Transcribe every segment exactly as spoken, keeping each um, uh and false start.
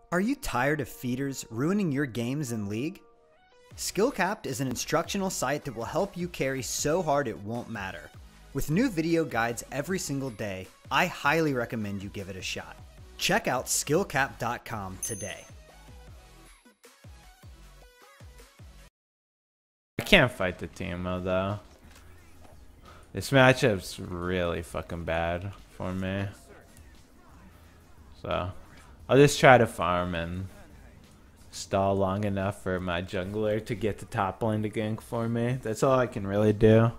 Are you tired of feeders ruining your games in League? Skillcapped is an instructional site that will help you carry so hard it won't matter. With new video guides every single day, I highly recommend you give it a shot. Check out skillcapped dot com today. I can't fight the Teemo though. This matchup's really fucking bad for me. So I'll just try to farm and stall long enough for my jungler to get the top lane to gank for me. That's all I can really do.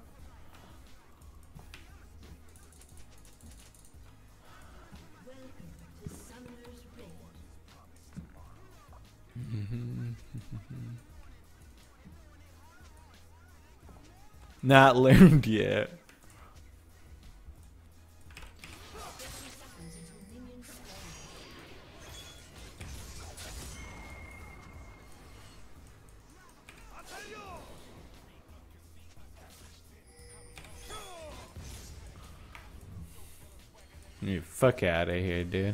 Not learned yet. You fuck out of here, dude.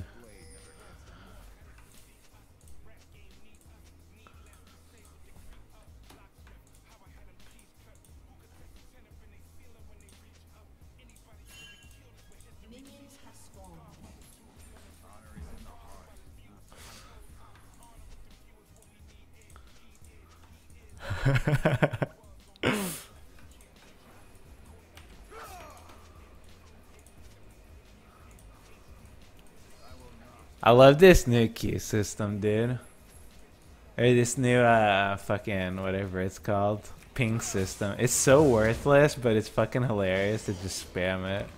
I love this new key system, dude. Or this new uh fucking whatever it's called, ping system. It's so worthless, but it's fucking hilarious to just spam it.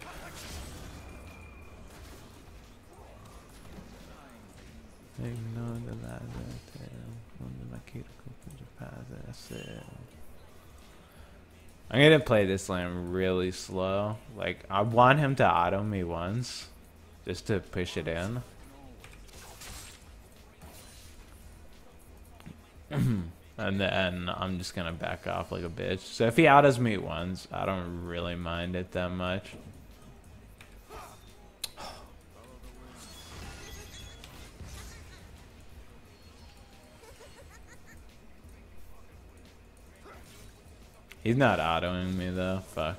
I'm gonna play this lane really slow. Like, I want him to auto me once, just to push it in. And then I'm just gonna back off like a bitch. So if he autos me once, I don't really mind it that much. He's not autoing me though, fuck.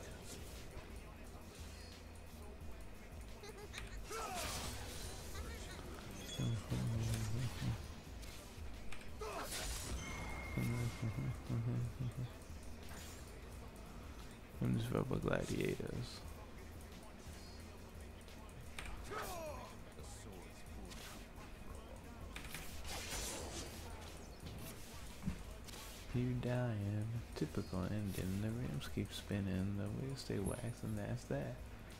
I'm just about gladiators. You dying, typical ending. The rims keep spinning, the wheels stay waxed, and that's that.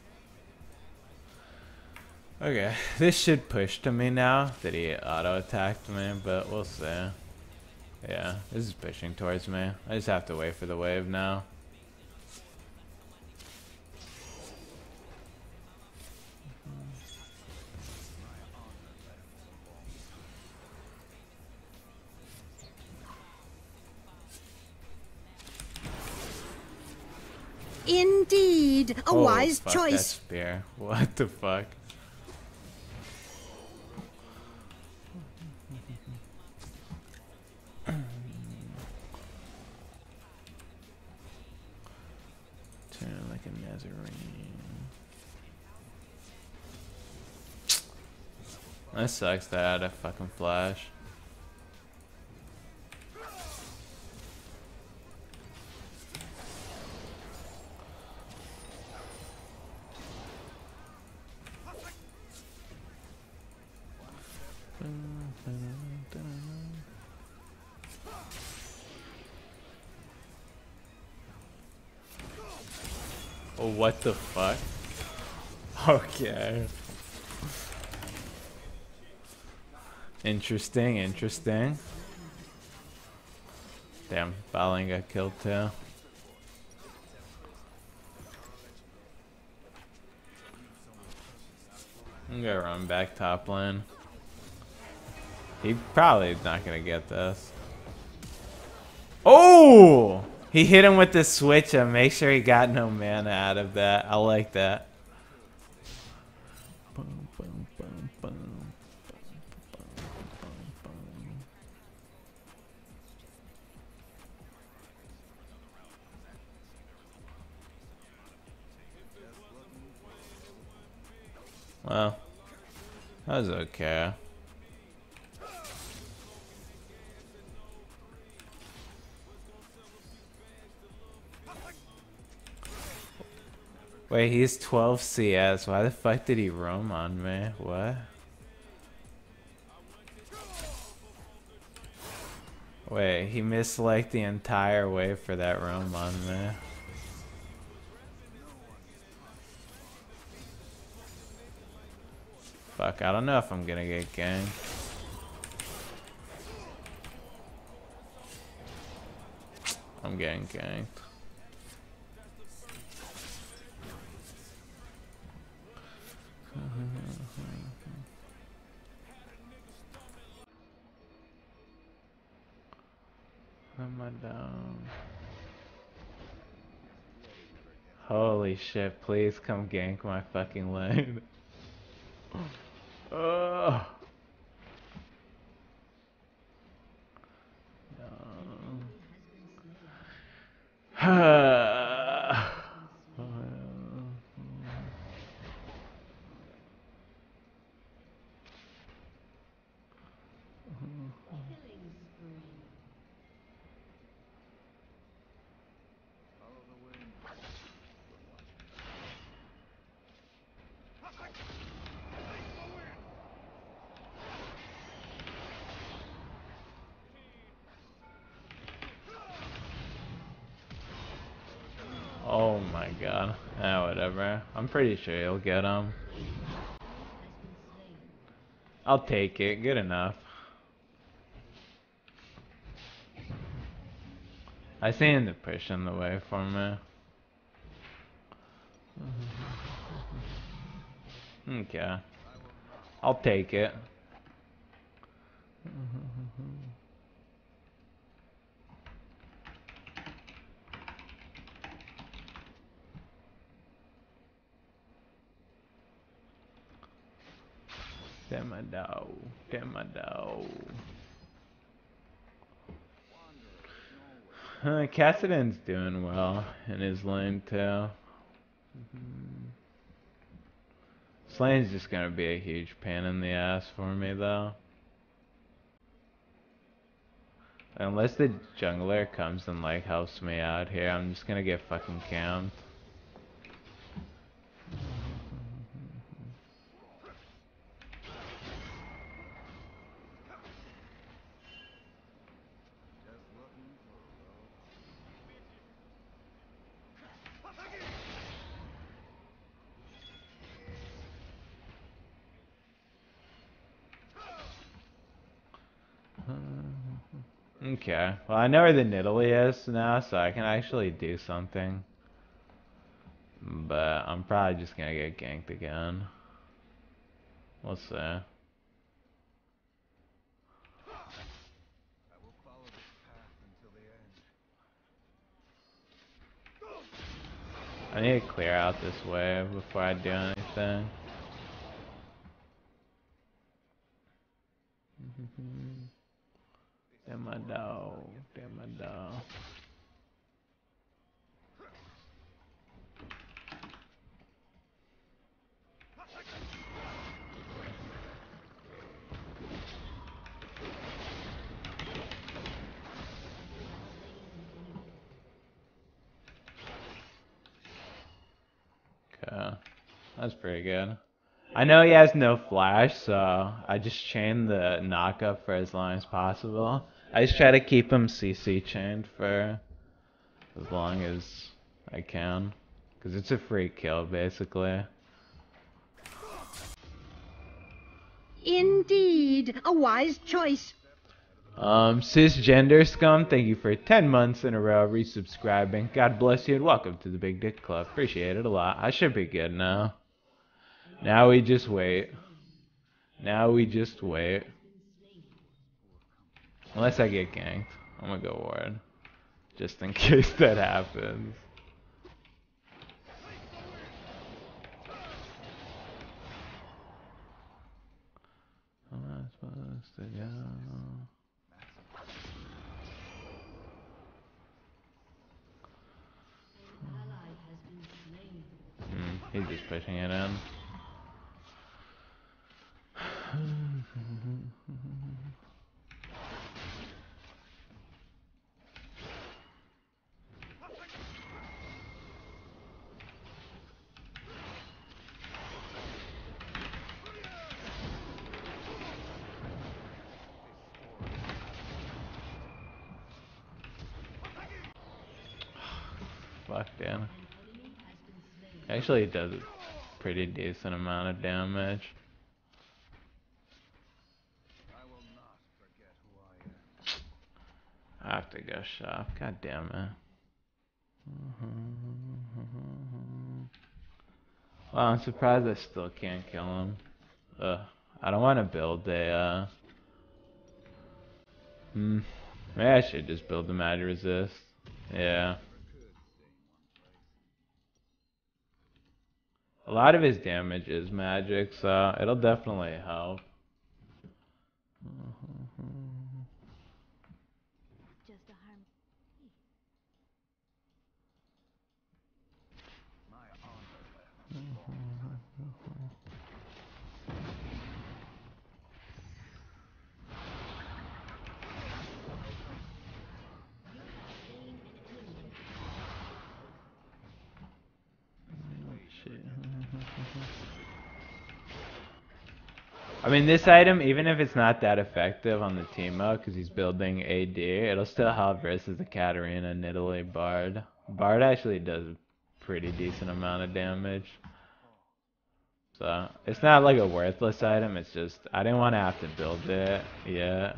Okay, this should push to me now that he auto attacked me, but we'll see. Yeah, this is pushing towards me. I just have to wait for the wave now. Indeed, a oh, wise fuck choice. That spear. What the fuck? Turn like a Nazarene. That sucks that I had a fucking flash. Oh, what the fuck? Okay. Interesting, interesting. Damn, Balin got killed too. I'm gonna run back top lane. He probably not gonna get this. Oh! He hit him with the switch and make sure he got no mana out of that. I like that. Well, that was okay. Wait, he's twelve C S. Why the fuck did he roam on me? What? Wait, he missed like the entire way for that roam on me. Fuck, I don't know if I'm gonna get ganked. I'm getting ganked. Am I down? Holy shit, please come gank my fucking lane. Oh. Oh my god. Ah, whatever. I'm pretty sure you'll get him. I'll take it. Good enough. I see him to push in the way for me. Okay. I'll take it. Demado. Demado. Uh, Cassidon's doing well in his lane too. Mm-hmm. This lane's just gonna be a huge pain in the ass for me though. Unless the jungler comes and like helps me out here, I'm just gonna get fucking camped. Okay, well I know where the Nidalee is now, so I can actually do something. But I'm probably just gonna get ganked again. We'll see. I need to clear out this wave before I do anything. Demado, demado. Okay, that's pretty good. I know he has no flash, so I just chain the knockup for as long as possible. I just try to keep him C C chained for as long as I can, because it's a free kill basically. Indeed, a wise choice. Um, cisgender scum, thank you for ten months in a row resubscribing. God bless you and welcome to the Big Dick Club. Appreciate it a lot. I should be good now. Now we just wait. Now we just wait. Unless I get ganked, I'm gonna go ward. Just in case that happens. How am I supposed to go? Hmm, he's just pushing it in. dude. Actually, it does a pretty decent amount of damage. I have to go shop. God damn it. Well, I'm surprised I still can't kill him. Ugh. I don't want to build a, uh... Hmm. Maybe I should just build the magic resist. Yeah. A lot of his damage is magic, so it'll definitely help. I mean, this item, even if it's not that effective on the Teemo, because he's building A D, it'll still help versus the Katarina, Nidalee, Bard. Bard actually does a pretty decent amount of damage. So, it's not like a worthless item, it's just, I didn't want to have to build it yet.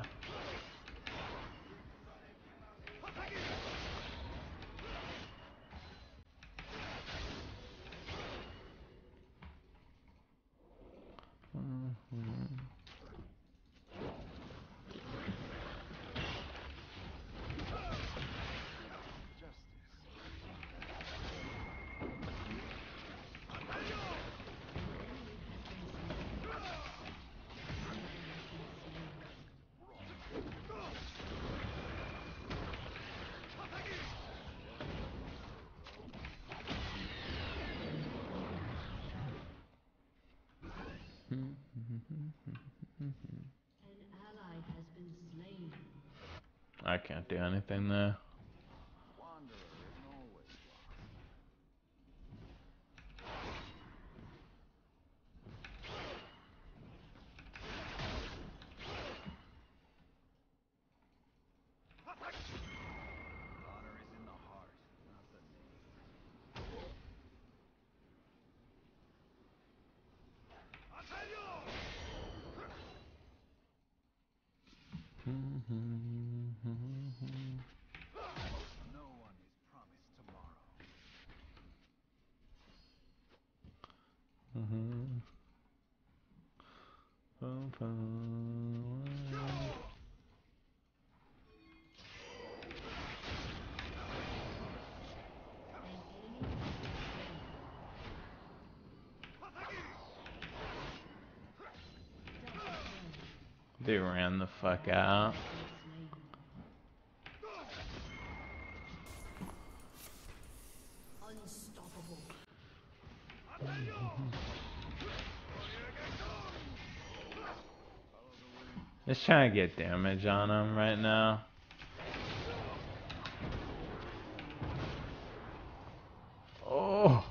I can't do anything there. They ran the fuck out. Just trying to get damage on him right now. Oh.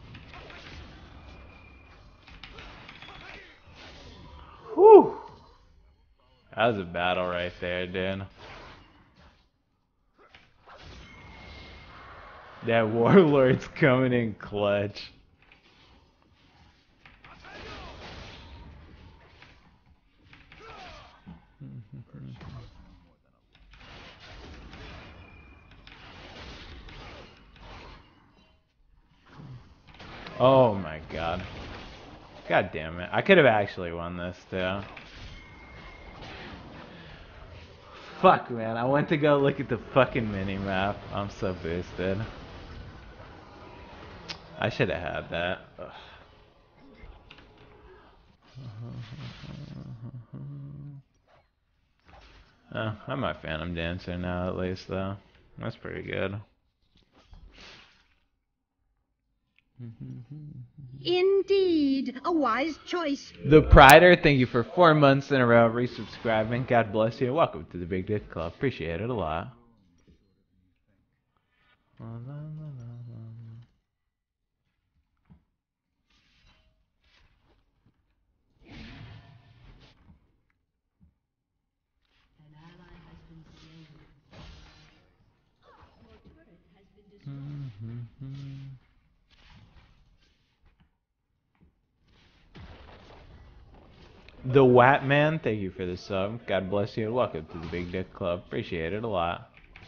Whew. That was a battle right there, dude. That Warlord's coming in clutch. Oh my god. God damn it. I could have actually won this too. Fuck, man. I went to go look at the fucking mini-map. I'm so boosted. I should have had that. Ugh. Oh, I'm my Phantom Dancer now at least though. That's pretty good. Indeed, a wise choice. The Prider, thank you for four months in a row resubscribing. God bless you. Welcome to the Big Dick Club. Appreciate it a lot. The Wat Man, thank you for the sub. God bless you and welcome to the Big Dick Club. Appreciate it a lot.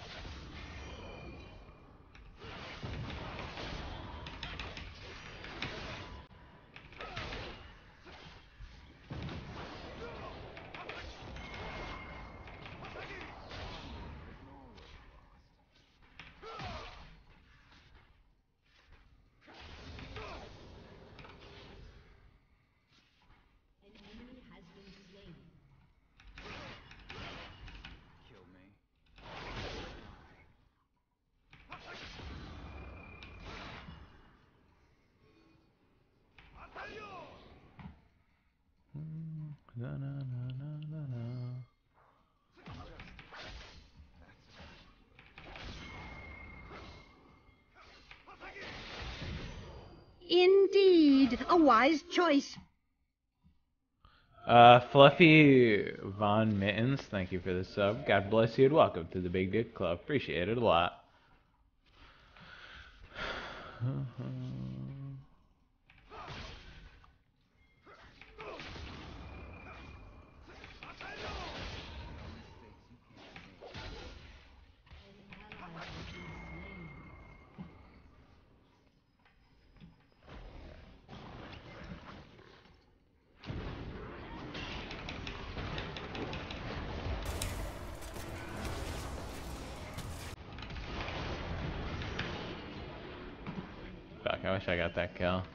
Na, na, na, na, na, na. Indeed, a wise choice. Uh, Fluffy Von Mittens, thank you for the sub. God bless you and welcome to the Big Dick Club. Appreciate it a lot. Fuck, I wish I got that kill.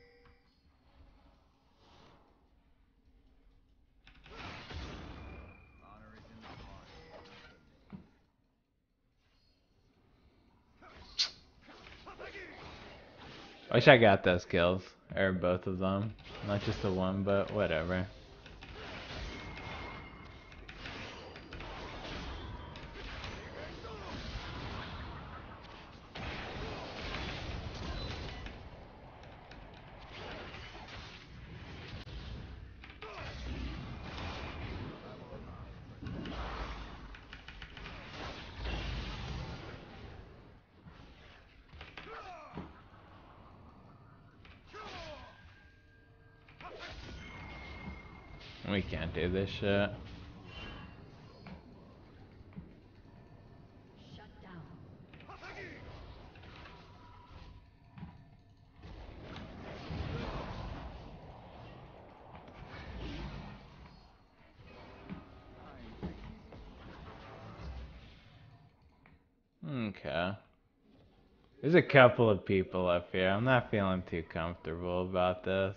I wish I got those kills, or both of them. Not just the one, but whatever. We can't do this shit. Okay. There's a couple of people up here. I'm not feeling too comfortable about this.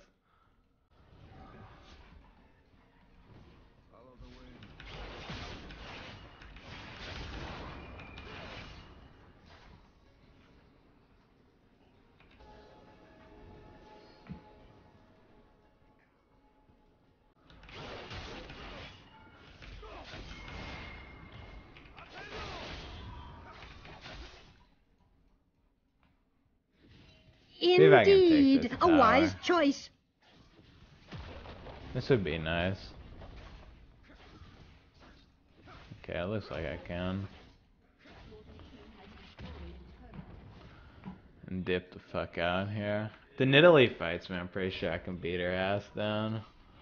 See if I can take Indeed, this a wise tower. choice. This would be nice. Okay, it looks like I can. And dip the fuck out here. The Nidalee fights me, I'm pretty sure I can beat her ass down.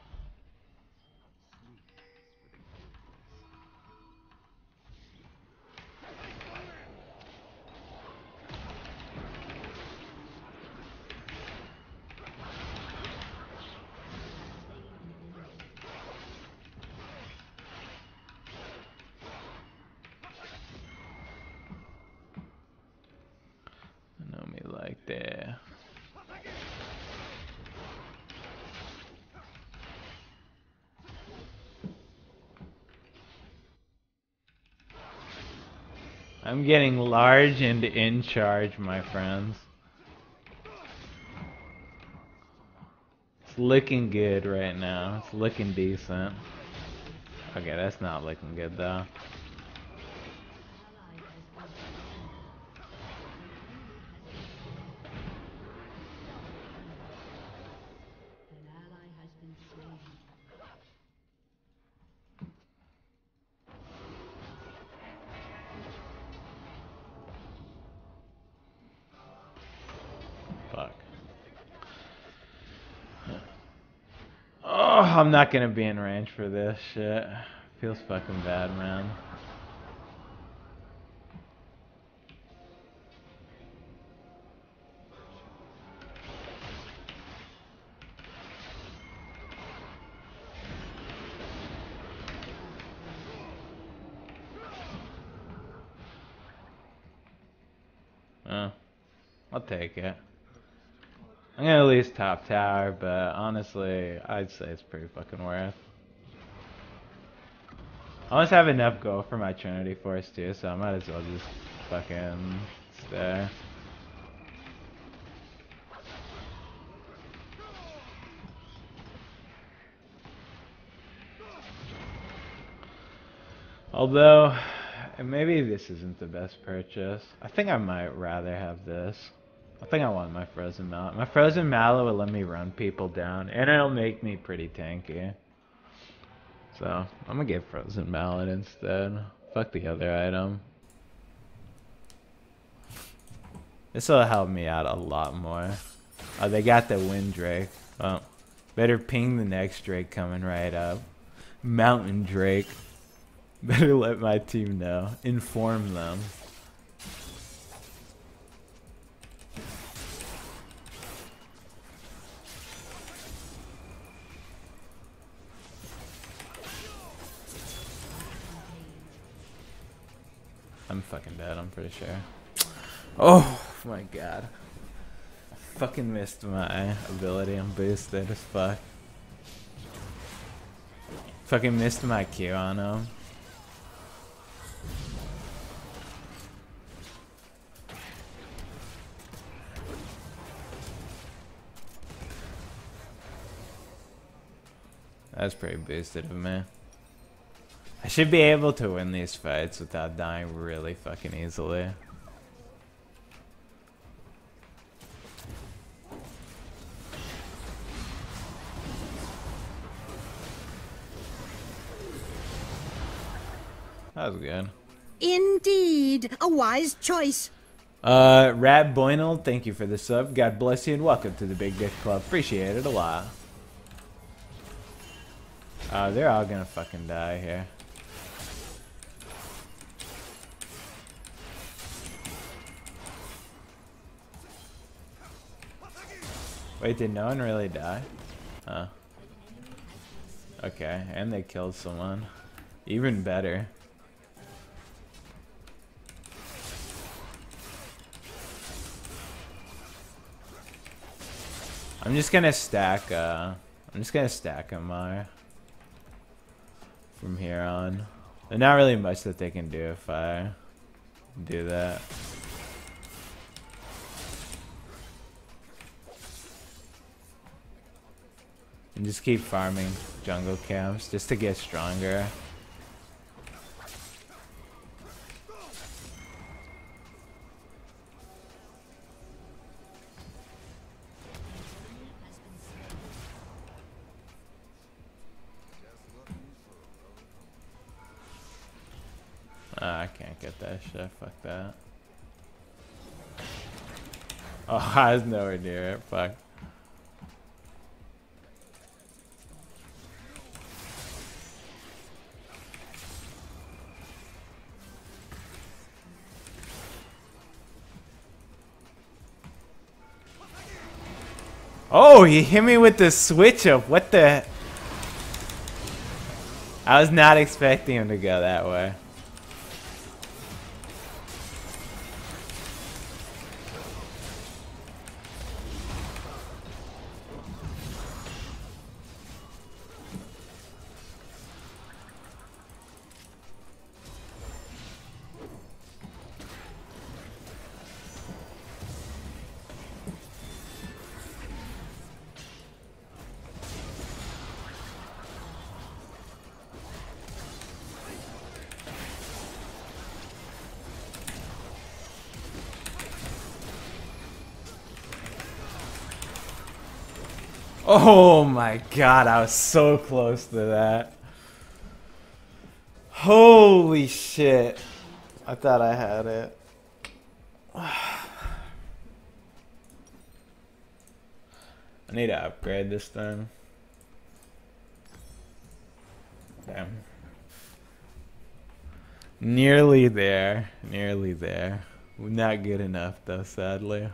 I know me like that. I'm getting large and in charge, my friends. It's looking good right now. It's looking decent. Okay, that's not looking good though. Fuck. Oh, I'm not gonna be in range for this shit. Feels fucking bad, man. Oh, I'll take it. I'm gonna lose top tower, but honestly, I'd say it's pretty fucking worth. I almost have enough gold for my Trinity Force too, so I might as well just fucking stay. Although, maybe this isn't the best purchase. I think I might rather have this. I think I want my Frozen Mallet. My Frozen Mallet will let me run people down, and it'll make me pretty tanky. So, I'm gonna get Frozen Mallet instead. Fuck the other item. This will help me out a lot more. Oh, they got the Wind Drake. Well, better ping the next Drake coming right up. Mountain Drake. Better let my team know. Inform them. I'm fucking dead, I'm pretty sure. Oh my god. I fucking missed my ability. I'm boosted as fuck. Fucking missed my Q on him. That's pretty boosted of me. I should be able to win these fights without dying really fucking easily. That was good. Indeed, a wise choice. Uh, Rat Boynel, thank you for the sub. God bless you and welcome to the Big Dick Club. Appreciate it a lot. Uh, they're all gonna fucking die here. Wait, did no one really die? Huh. Okay, and they killed someone. Even better. I'm just gonna stack, uh... I'm just gonna stack them more. From here on. There's not really much that they can do if I do that. And just keep farming jungle camps just to get stronger. Oh, I can't get that shit. Fuck that. Oh, I was nowhere near it. Fuck. Oh, he hit me with the switch up. What the? I was not expecting him to go that way. Oh my god, I was so close to that. Holy shit. I thought I had it. I need to upgrade this thing. Okay. Nearly there. Nearly there. Not good enough though, sadly.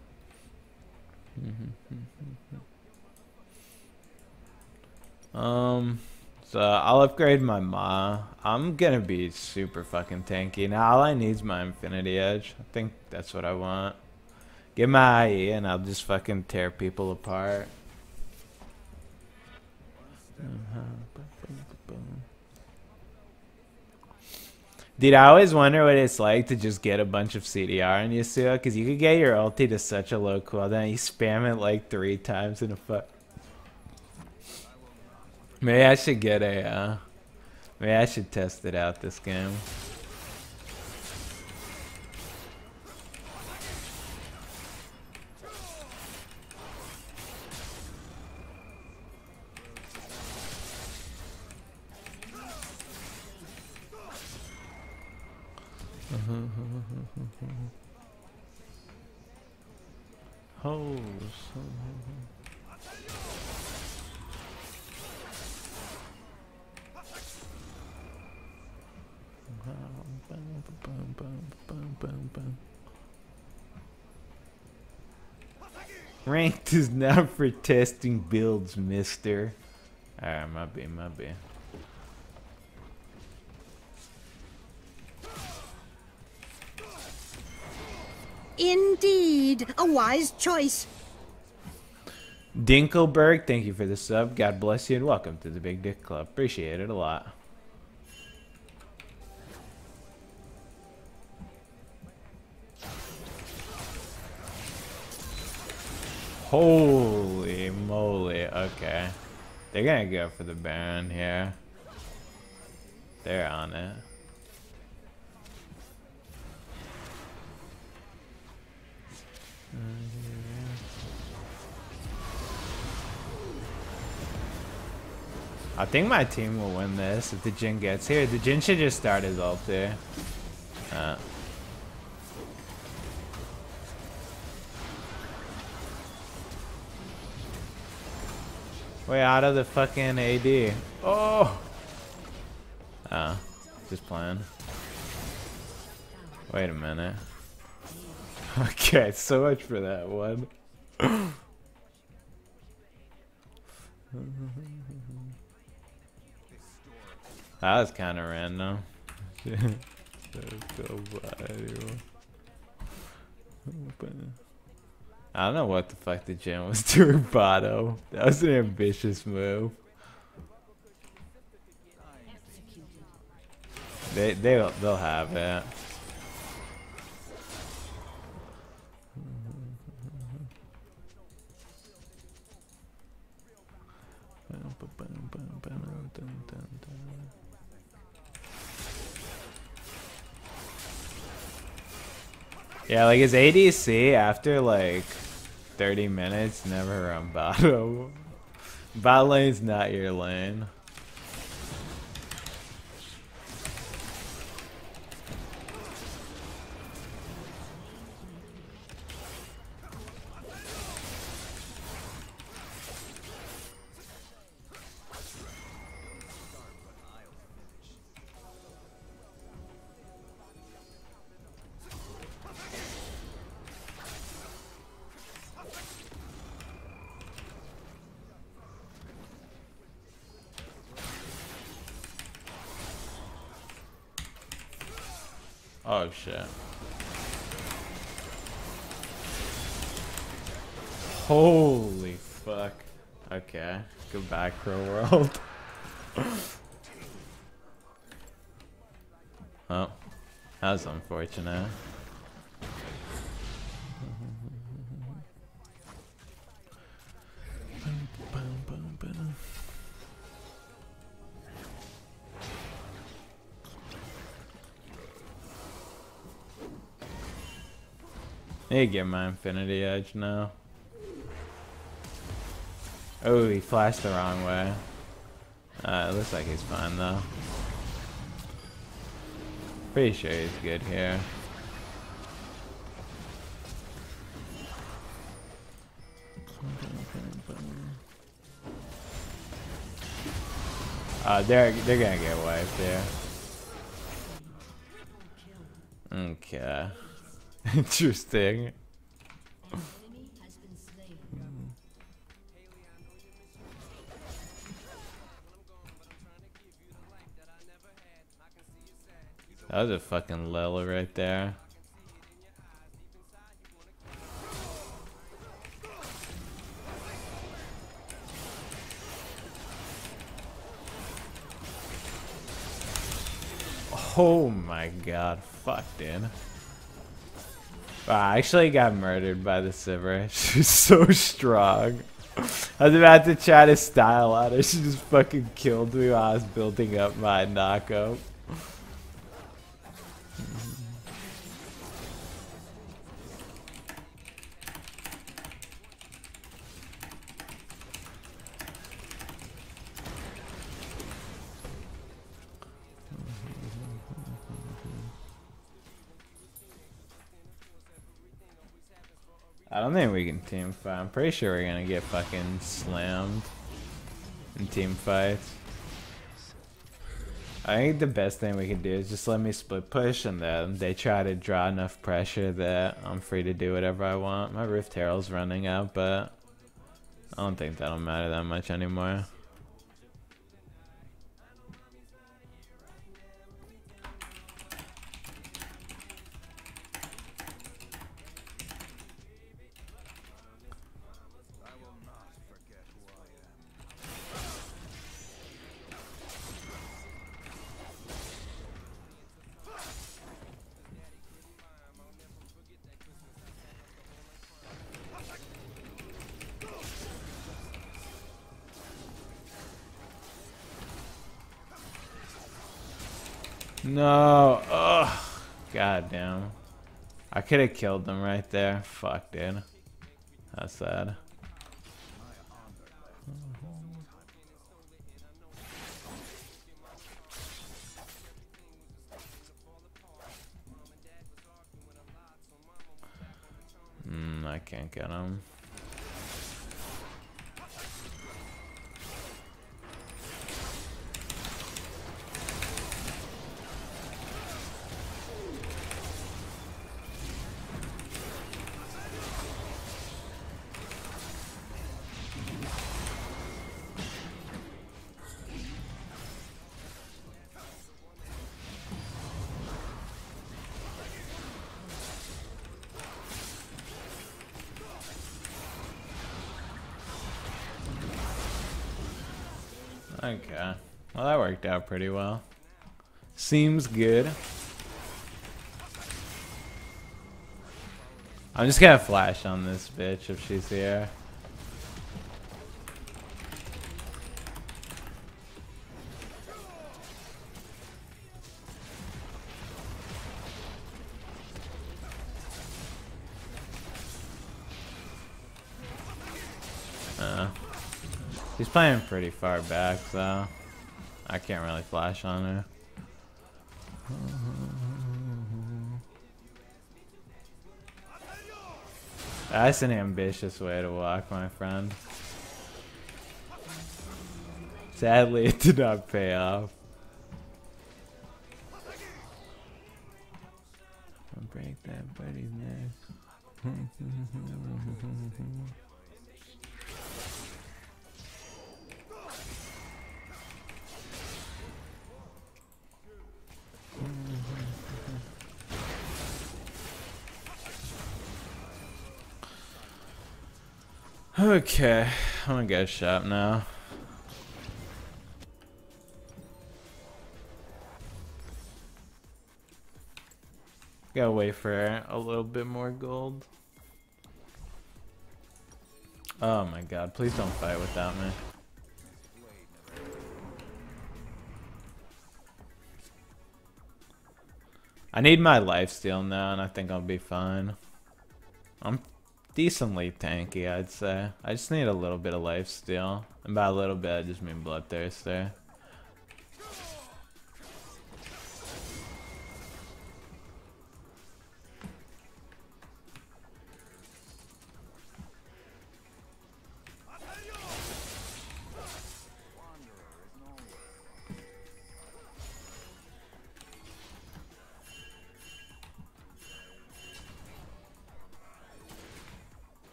um, so I'll upgrade my Ma. I'm gonna be super fucking tanky. Now all I need is my Infinity Edge. I think that's what I want. Get my I E and I'll just fucking tear people apart. Dude, I always wonder what it's like to just get a bunch of C D R in Yasuo, because you could get your ulti to such a low cooldown, you spam it like three times in a fuck. Maybe I should get a, uh, maybe I should test it out this game. Oh, so ranked is not for testing builds, mister. Alright, might be, might be. Indeed, a wise choice. Dinkelberg, thank you for the sub. God bless you and welcome to the Big Dick Club. Appreciate it a lot. Holy moly. Okay. They're gonna go for the Baron here. They're on it. I think my team will win this if the Jhin gets here. The Jhin should just start his ulti. Uh. Way out of the fucking A D. Oh! Oh, just playing. Wait a minute. Okay, so much for that one. That was kind of random. I don't know what the fuck the Jhin was doing, Botto. That was an ambitious move. They they they'll have it. Yeah, like his A D C after like thirty minutes never run bottom. Bot lane's not your lane. Oh shit. Holy fuck. Okay. Goodbye, Crow World. Oh. That was unfortunate. I need to get my Infinity Edge now. Oh, he flashed the wrong way. Uh, it looks like he's fine though. Pretty sure he's good here. Uh, they're they're gonna get wiped there. Okay. Interesting. That was a fucking Lil right there. Oh my god, fuck, dude. Wow, I actually got murdered by the Sivir. She's so strong. I was about to try to style on her. She just fucking killed me while I was building up my knockup. I don't think we can team fight. I'm pretty sure we're gonna get fucking slammed in team fights. I think the best thing we can do is just let me split push and then they try to draw enough pressure that I'm free to do whatever I want. My Rift Herald's running out, but I don't think that'll matter that much anymore. No. Ugh. God damn. I could have killed them right there. Fuck, dude. That's sad. Hmm, I can't get him. Okay. Well, that worked out pretty well. Seems good. I'm just gonna flash on this bitch if she's here. Uh, she's playing pretty far back, so I can't really flash on her. That's an ambitious way to walk, my friend. Sadly, it did not pay off. I'll break that buddy's neck. Okay, I'm gonna go shop now. Gotta wait for a little bit more gold. Oh my god, please don't fight without me. I need my lifesteal now and I think I'll be fine. I'm decently tanky, I'd say. I just need a little bit of lifesteal. And by a little bit, I just mean bloodthirster.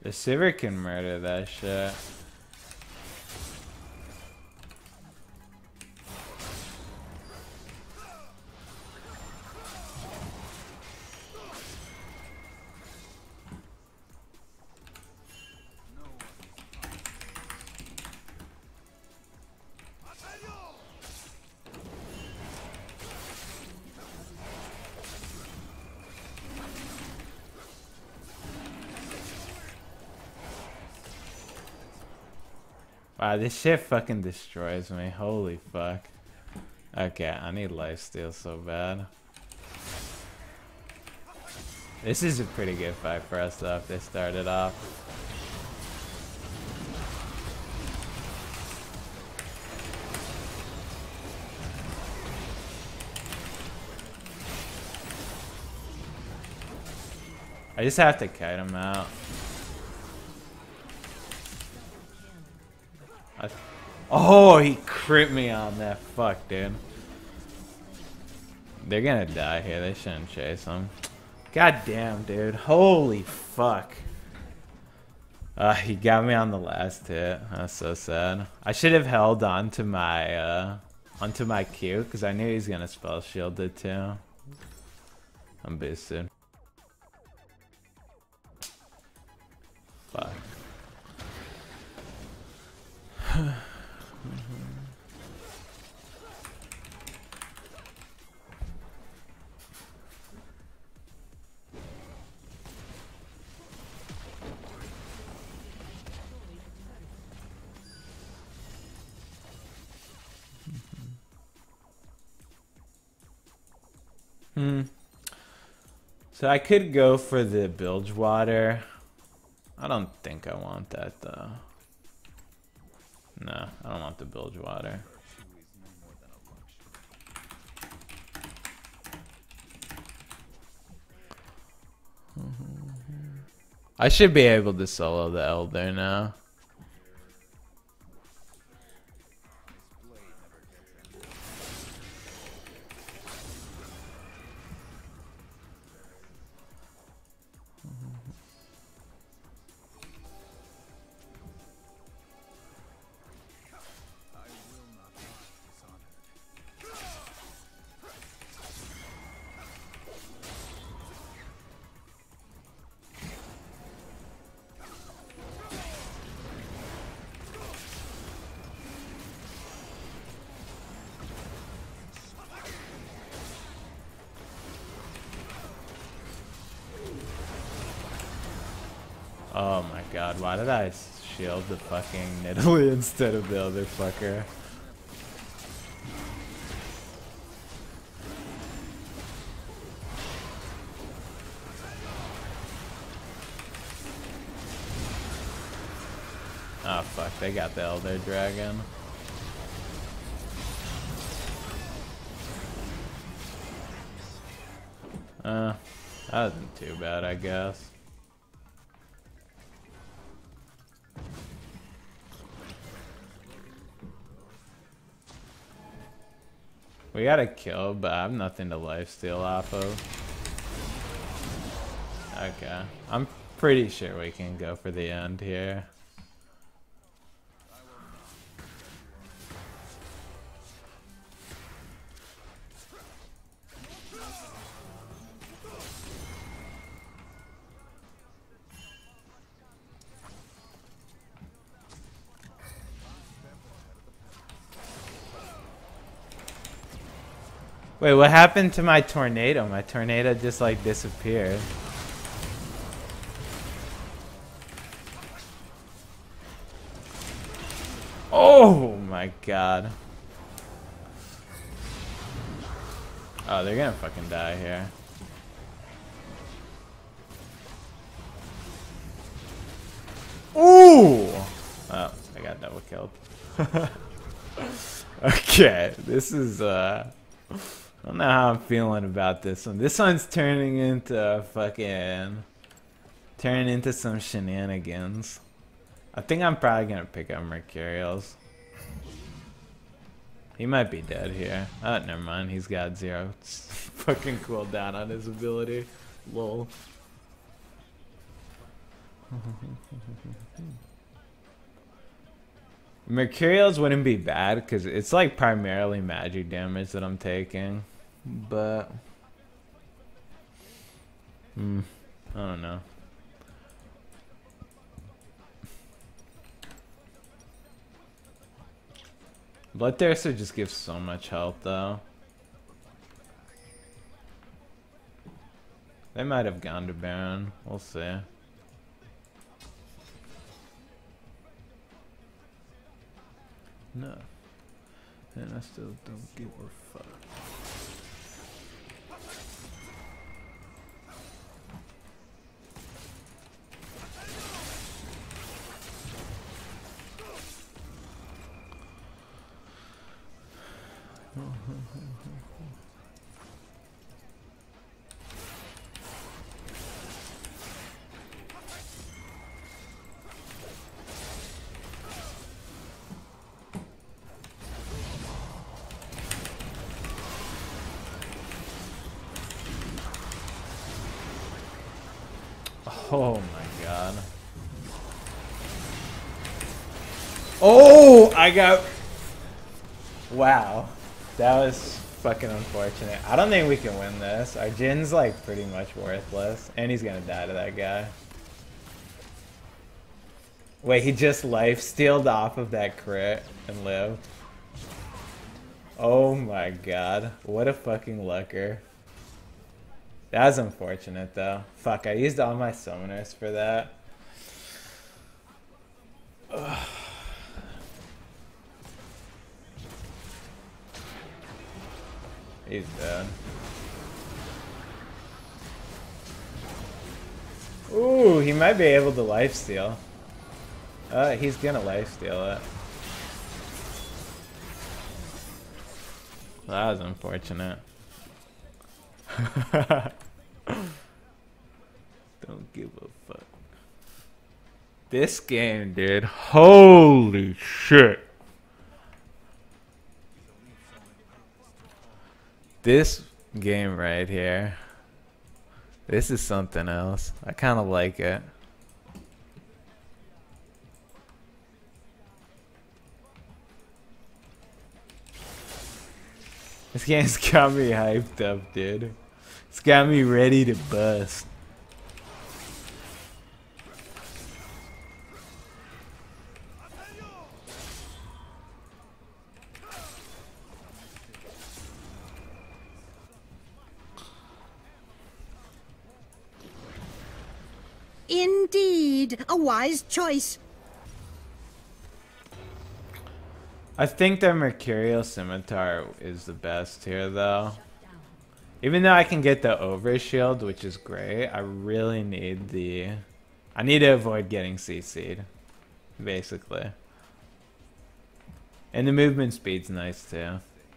The Sivir can murder that shit. Wow, this shit fucking destroys me. Holy fuck. Okay, I need lifesteal so bad. This is a pretty good fight for us though if they started off. I just have to kite him out. I, oh, he crit me on that. Fuck, dude. They're gonna die here. They shouldn't chase him. God damn, dude. Holy fuck. Uh, he got me on the last hit. That's so sad. I should have held on to my, uh, onto my Q, because I knew he was gonna spell shield it too. I'm boosted. Fuck. Hmm. So I could go for the bilge water. I don't think I want that though. No, I don't want the bilge water. I should be able to solo the Elder now. Oh my god, why did I shield the fucking Nidalee instead of the other fucker? Oh fuck, they got the Elder Dragon. Uh, that wasn't too bad, I guess. We got a kill, but I have nothing to lifesteal off of. Okay, I'm pretty sure we can go for the end here. Wait, what happened to my tornado? My tornado just like disappeared. Oh my god. Oh, they're gonna fucking die here. Ooh! Oh, I got double killed. Okay, this is uh I don't know how I'm feeling about this one. This one's turning into fucking turning into some shenanigans. I think I'm probably gonna pick up Mercurials. He might be dead here. Oh, never mind. He's got zero fucking cooldown on his ability. Lol. Mercurials wouldn't be bad because it's like primarily magic damage that I'm taking, but hmm, I don't know. Bloodthirster just gives so much health though. They might have gone to Baron. We'll see. No. And I still don't give a fuck. Oh my god. Oh, I got... Wow. That was fucking unfortunate. I don't think we can win this. Our Jin's like pretty much worthless. And he's gonna die to that guy. Wait, he just life-stealed off of that crit and lived. Oh my god. What a fucking lucker. That was unfortunate though. Fuck, I used all my summoners for that. Ugh. He's dead. Ooh, he might be able to lifesteal. Uh, he's gonna lifesteal it. That was unfortunate. Don't give a fuck. This game, dude. Holy shit. This game right here. This is something else. I kind of like it. This game's got me hyped up, dude. It's got me ready to bust. Indeed, a wise choice. I think the Mercurial Scimitar is the best here, though. Even though I can get the overshield, which is great, I really need the... I need to avoid getting C C'd, basically. And the movement speed's nice, too.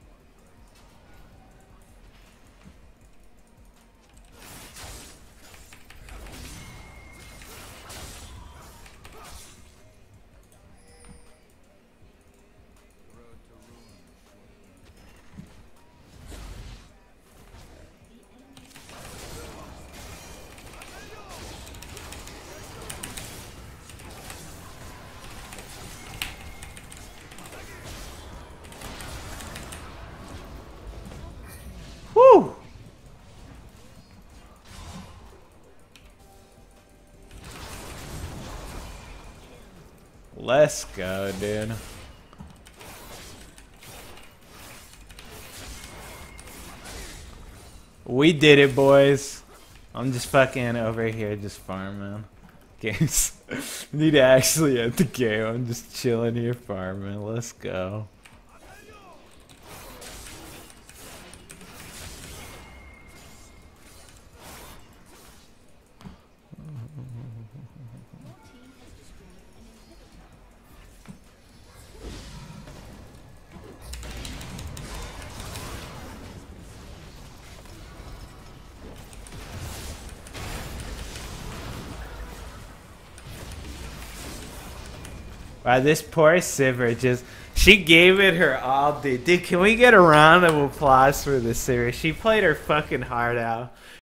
Woo! Let's go, dude. We did it, boys. I'm just fucking over here just farming games. Need to actually end the game. I'm just chilling here farming. Let's go. Wow, this poor Sivir just... She gave it her all, dude. Dude, can we get a round of applause for this Sivir? She played her fucking heart out.